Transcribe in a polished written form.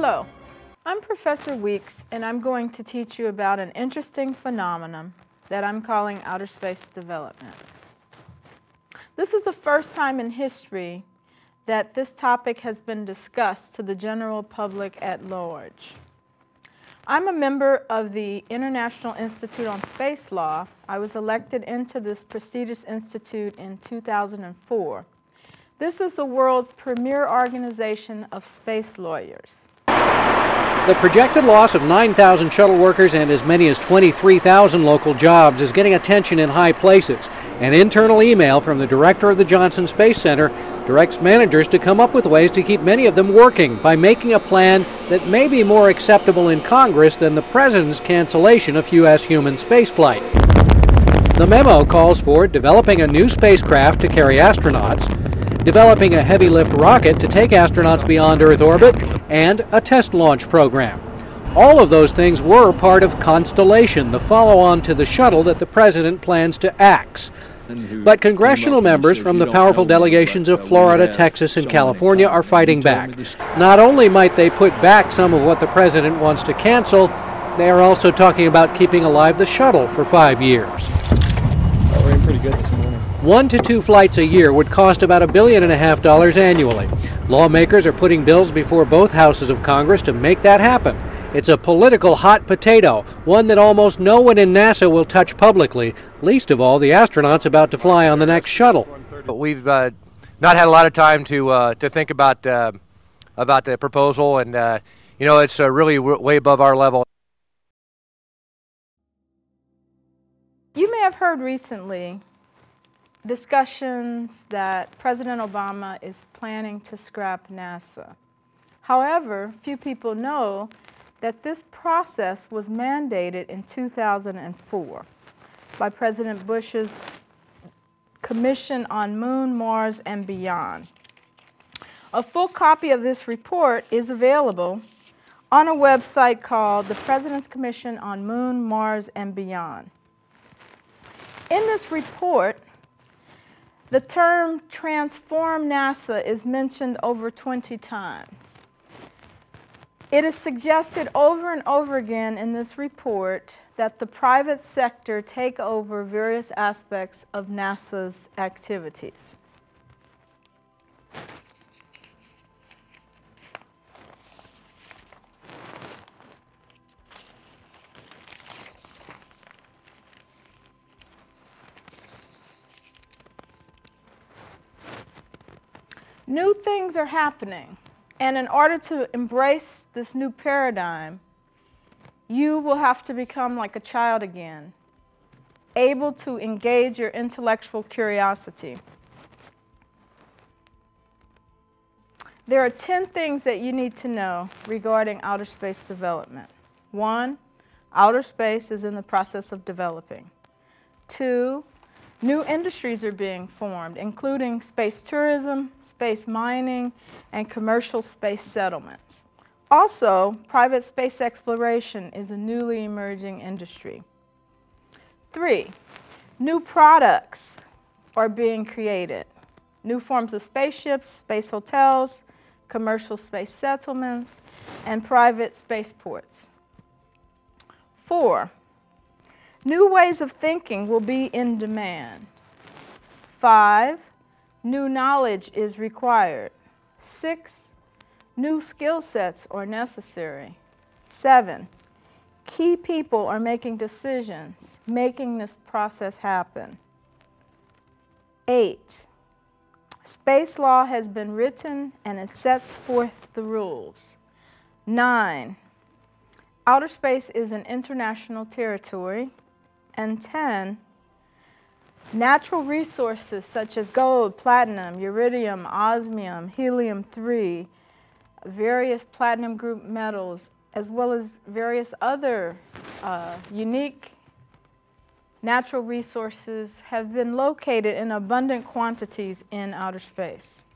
Hello, I'm Professor Weeks, and I'm going to teach you about an interesting phenomenon that I'm calling outer space development. This is the first time in history that this topic has been discussed to the general public at large. I'm a member of the International Institute on Space Law. I was elected into this prestigious institute in 2004. This is the world's premier organization of space lawyers. The projected loss of 9,000 shuttle workers and as many as 23,000 local jobs is getting attention in high places. An internal email from the director of the Johnson Space Center directs managers to come up with ways to keep many of them working by making a plan that may be more acceptable in Congress than the President's cancellation of U.S. human spaceflight. The memo calls for developing a new spacecraft to carry astronauts, developing a heavy-lift rocket to take astronauts beyond Earth orbit, and a test launch program. All of those things were part of Constellation, the follow-on to the shuttle that the President plans to axe. But congressional members from the powerful delegations of Florida, Texas, and California are fighting back. Not only might they put back some of what the President wants to cancel, they are also talking about keeping alive the shuttle for 5 years. We're in pretty good this morning. 1 to 2 flights a year would cost about $1.5 billion annually. Lawmakers are putting bills before both houses of Congress to make that happen. It's a political hot potato, one that almost no one in NASA will touch publicly, least of all the astronauts about to fly on the next shuttle. But we've not had a lot of time to think about the proposal, and you know, it's really way above our level. You may have heard recently discussions that President Obama is planning to scrap NASA. However, few people know that this process was mandated in 2004 by President Bush's Commission on Moon, Mars, and Beyond. A full copy of this report is available on a website called the President's Commission on Moon, Mars, and Beyond. In this report, the term transform NASA is mentioned over 20 times. It is suggested over and over again in this report that the private sector take over various aspects of NASA's activities. New things are happening. And in order to embrace this new paradigm, you will have to become like a child again, able to engage your intellectual curiosity. There are 10 things that you need to know regarding outer space development. 1, outer space is in the process of developing. 2, new industries are being formed, including space tourism, space mining, and commercial space settlements. Also, private space exploration is a newly emerging industry. 3, new products are being created. New forms of spaceships, space hotels, commercial space settlements, and private spaceports. 4, new ways of thinking will be in demand. 5, new knowledge is required. 6, new skill sets are necessary. 7, key people are making decisions, making this process happen. 8, space law has been written and it sets forth the rules. 9, outer space is an international territory. And 10, natural resources such as gold, platinum, uridium, osmium, helium-3, various platinum group metals, as well as various other unique natural resources have been located in abundant quantities in outer space.